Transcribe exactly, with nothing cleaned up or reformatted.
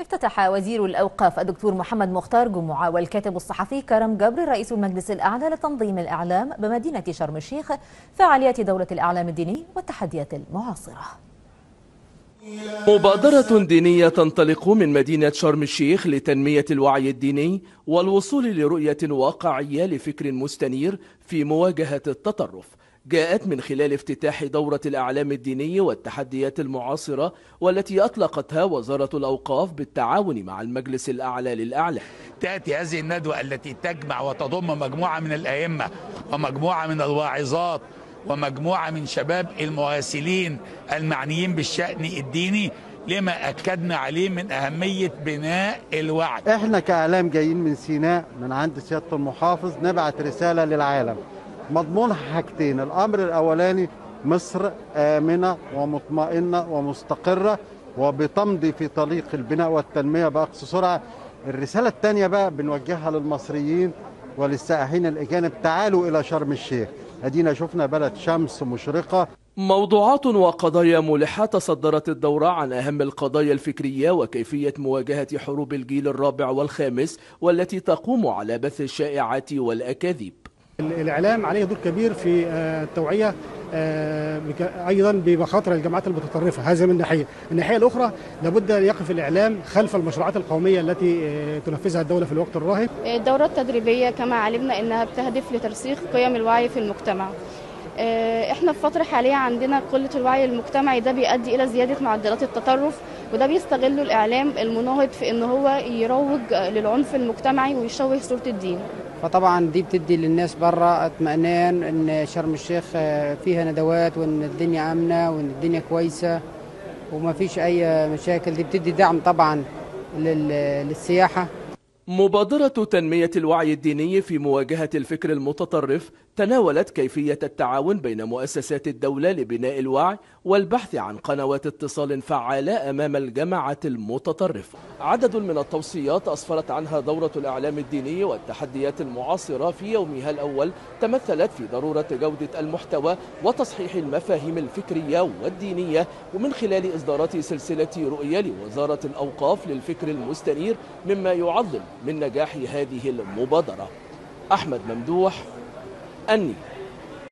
افتتح وزير الأوقاف الدكتور محمد مختار جمعة والكاتب الصحفي كرم جبر رئيس المجلس الأعلى لتنظيم الإعلام بمدينة شرم الشيخ فعاليات دولة الإعلام الديني والتحديات المعاصرة. مبادرة دينية تنطلق من مدينة شرم الشيخ لتنمية الوعي الديني والوصول لرؤية واقعية لفكر مستنير في مواجهة التطرف، جاءت من خلال افتتاح دورة الإعلام الديني والتحديات المعاصرة، والتي أطلقتها وزارة الأوقاف بالتعاون مع المجلس الأعلى للإعلام. تأتي هذه الندوة التي تجمع وتضم مجموعة من الأئمة ومجموعة من الواعظات ومجموعة من شباب المراسلين المعنيين بالشأن الديني لما أكدنا عليه من أهمية بناء الوعي. احنا كإعلام جايين من سيناء من عند سيادة المحافظ نبعت رسالة للعالم مضمونها حاجتين. الأمر الأولاني مصر آمنة ومطمئنة ومستقرة وبتمضي في طريق البناء والتنمية بأقصى سرعة. الرسالة الثانية بقى بنوجهها للمصريين وللسائحين الأجانب، تعالوا إلى شرم الشيخ، أدينا شفنا بلد شمس مشرقة. موضوعات وقضايا ملحة تصدرت الدورة عن أهم القضايا الفكرية وكيفية مواجهة حروب الجيل الرابع والخامس والتي تقوم على بث الشائعات والأكاذيب. الإعلام عليه دور كبير في التوعية أيضا بمخاطر الجماعات المتطرفة، هذا من ناحية. الناحية الأخرى لابد أن يقف الإعلام خلف المشروعات القومية التي تنفذها الدولة في الوقت الراهن. الدورة التدريبية كما علمنا أنها بتهدف لترسيخ قيم الوعي في المجتمع. احنا في فترة حالية عندنا قلة الوعي المجتمعي، ده بيؤدي إلى زيادة معدلات التطرف، وده بيستغله الإعلام المناهض في أنه هو يروج للعنف المجتمعي ويشوه صورة الدين. فطبعا دي بتدي للناس بره اطمئنان ان شرم الشيخ فيها ندوات وان الدنيا امنه وان الدنيا كويسه وما فيش اي مشاكل. دي بتدي دعم طبعا للسياحه. مبادرة تنمية الوعي الديني في مواجهة الفكر المتطرف تناولت كيفية التعاون بين مؤسسات الدولة لبناء الوعي والبحث عن قنوات اتصال فعالة أمام الجماعات المتطرفة. عدد من التوصيات أسفرت عنها دورة الإعلام الديني والتحديات المعاصرة في يومها الأول تمثلت في ضرورة جودة المحتوى وتصحيح المفاهيم الفكرية والدينية، ومن خلال إصدارات سلسلة رؤية لوزارة الأوقاف للفكر المستنير، مما يعظم من نجاح هذه المبادرة. أحمد ممدوح، النيل.